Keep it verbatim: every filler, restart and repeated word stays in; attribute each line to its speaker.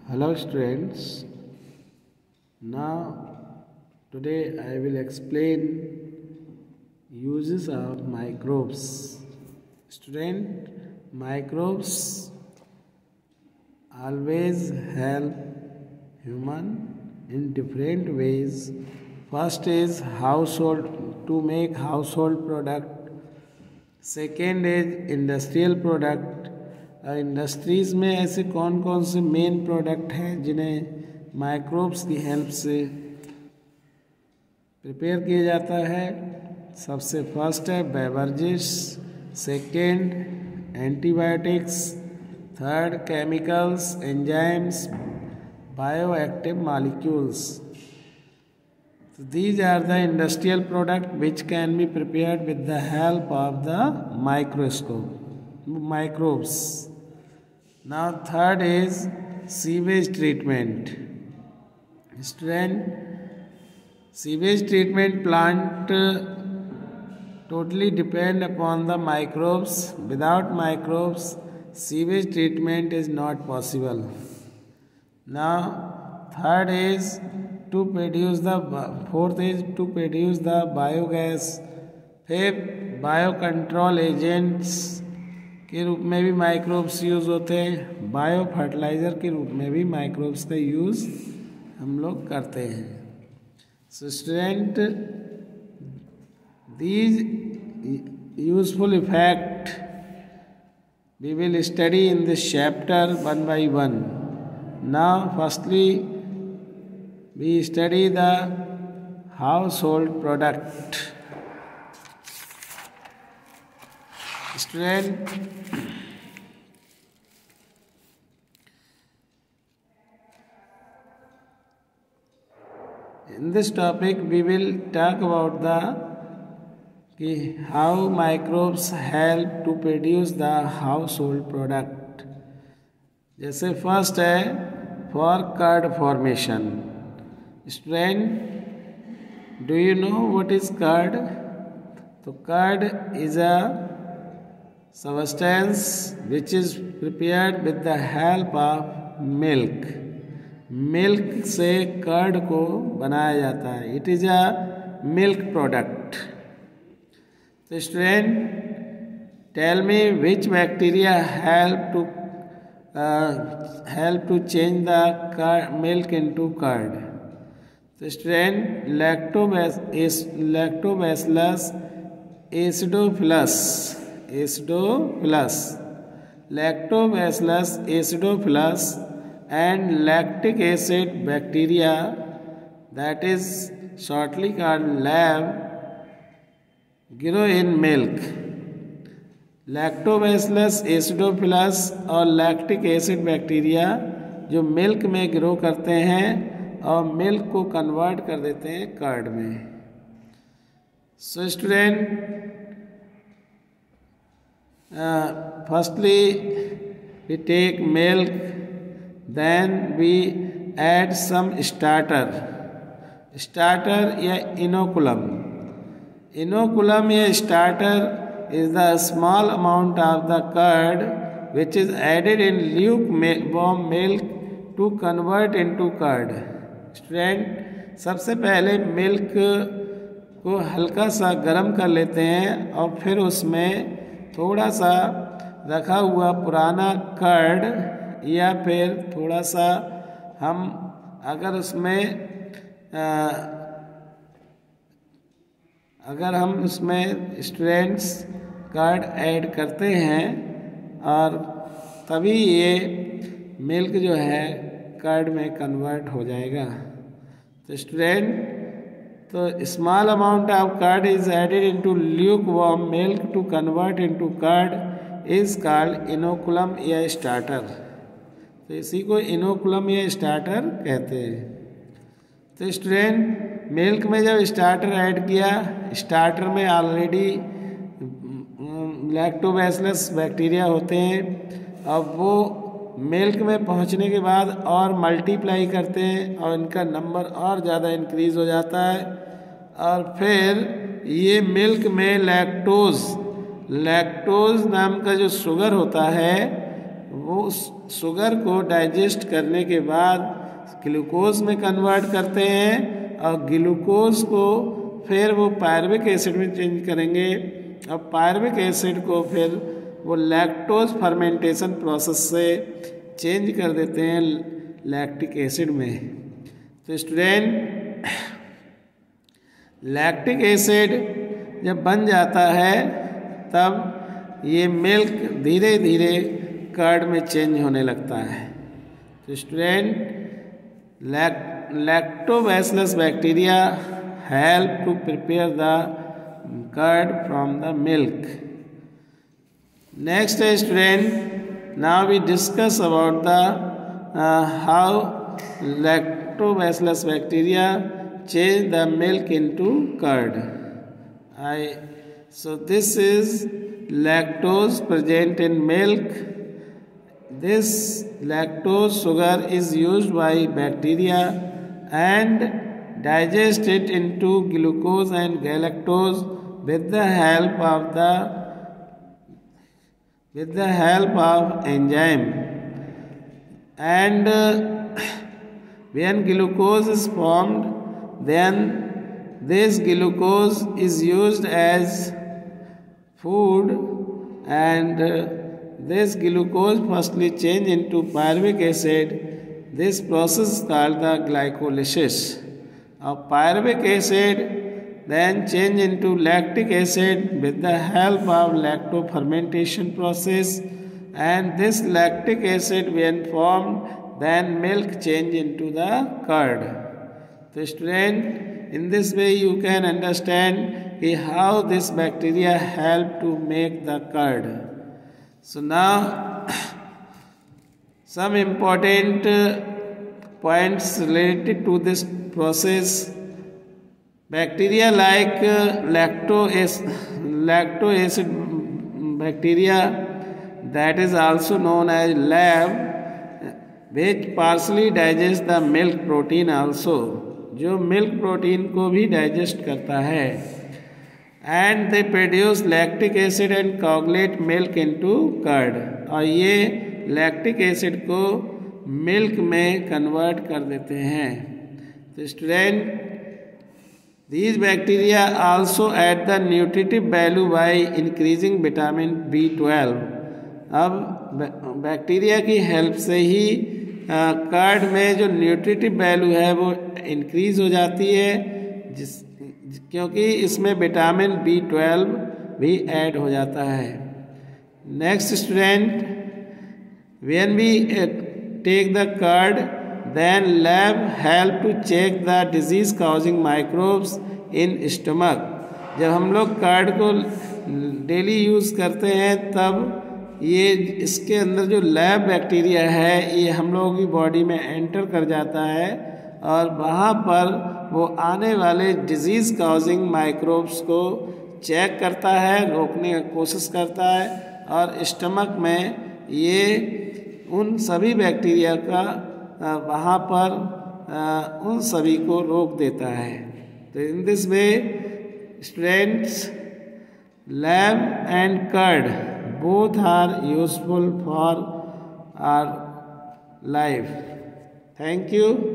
Speaker 1: Hello students, now today I will explain uses of microbes. Student, microbes always help human in different ways. First is household, to make household product. Second is industrial product. Industries में ऐसे कौन कौन से main product हैं जिन्हें microbes की help से prepare किया जाता है। सबसे फर्स्ट है beverages, second antibiotics, third chemicals, enzymes, bioactive molecules. So these are the industrial product which can be prepared with the help of the microscope, microbes. Now third is sewage treatment. Student, sewage treatment plant totally depend upon the microbes. Without microbes, sewage treatment is not possible. Now third is to produce the fourth is to produce the biogas. फिर bio control agents के रूप में भी microbes use होते हैं. Bio fertiliser के रूप में भी माइक्रोब्स का यूज़ हम लोग करते हैं. So student, these useful effect we will study in this chapter one by one. Now firstly we study the household product. Student, in this topic we will talk about the कि how microbes help to produce the household product. जैसे first है for curd formation. Student, do you know what is curd? So curd is a substance which is prepared with the help of milk. Milk से curd को बनाया जाता है. It is a milk product. So student, tell me which bacteria help to uh, help to change the curd, milk into curd. So student, lactobacillus lactobacillus acidophilus acidophilus lactobacillus acidophilus and lactic acid bacteria, that is shortly called lab, grow in milk. Lactobacillus acidophilus और lactic acid bacteria जो milk में grow करते हैं और milk को convert कर देते हैं कर्ड में. So student, firstly we take milk, then we add some starter. Starter या इनोकुलम. इनोकुलम या starter is the small amount of the curd which is added in lukewarm milk to convert into curd. Student, सबसे पहले milk को हल्का सा गर्म कर लेते हैं और फिर उसमें थोड़ा सा रखा हुआ पुराना कर्ड या फिर थोड़ा सा हम अगर उसमें आ, अगर हम उसमें स्टूडेंट्स कर्ड ऐड करते हैं और तभी ये मिल्क जो है कर्ड में कन्वर्ट हो जाएगा. तो स्टूडेंट, तो small amount of curd is added into lukewarm milk to convert into curd is called inoculum या स्टार्टर. तो इसी को इनोकुलम या स्टार्टर कहते हैं. तो स्टूडेंट, मिल्क में जब स्टार्टर ऐड किया, स्टार्टर में ऑलरेडी लैक्टोबैसिलस बैक्टीरिया होते हैं. अब वो मिल्क में पहुंचने के बाद और मल्टीप्लाई करते हैं और इनका नंबर और ज़्यादा इंक्रीज़ हो जाता है और फिर ये मिल्क में लैक्टोज लैक्टोज नाम का जो शुगर होता है वो शुगर को डाइजेस्ट करने के बाद ग्लूकोज में कन्वर्ट करते हैं और ग्लूकोज को फिर वो पायरुविक एसिड में चेंज करेंगे और पायरुविक एसिड को फिर वो लैक्टोज फर्मेंटेशन प्रोसेस से चेंज कर देते हैं लैक्टिक एसिड में। तो स्टूडेंट, लैक्टिक एसिड जब बन जाता है तब ये मिल्क धीरे धीरे कर्ड में चेंज होने लगता है। तो student, lactobacillus bacteria help to prepare the curd from the milk. Next है student, now we discuss about the how lactobacillus bacteria change the milk into curd. I so this is lactose present in milk. This lactose sugar is used by bacteria and digest it into glucose and galactose with the help of the with the help of enzyme. And uh, when glucose is formed, then this glucose is used as food, and uh, this glucose firstly change into pyruvic acid. This process is called the glycolysis of pyruvic acid, then change into lactic acid with the help of lactofermentation process, and this lactic acid when formed, then milk change into the curd. So student, in this way you can understand how this bacteria help to make the curd. So now some important points related to this process. Bacteria like lactoacid bacteria, that is also known as L A B, which partially digest the milk protein also, जो milk protein को भी digest करता है, and they produce lactic acid and coagulate milk into curd, और ये lactic acid को milk में convert कर देते हैं। तो student, these bacteria also add the nutritive value by increasing vitamin B twelve. अब बैक्टीरिया की हेल्प से ही कर्ड में जो न्यूट्रिटिव वैल्यू है वो इंक्रीज हो जाती है, जिस क्योंकि इसमें विटामिन बी ट्वेल्व भी ऐड हो जाता है। Next student, when we take the curd, then lab help to check the disease causing microbes in stomach। जब हम लोग कर्ड को डेली यूज़ करते हैं तब ये इसके अंदर जो लैब बैक्टीरिया है ये हम लोगों की बॉडी में एंटर कर जाता है और वहाँ पर वो आने वाले डिजीज़ काउजिंग माइक्रोब्स को चेक करता है, रोकने की कोशिश करता है, और स्टमक में ये उन सभी बैक्टीरिया का वहाँ पर उन सभी को रोक देता है। तो in this way students, LAB and curd both are useful for our life. Thank you.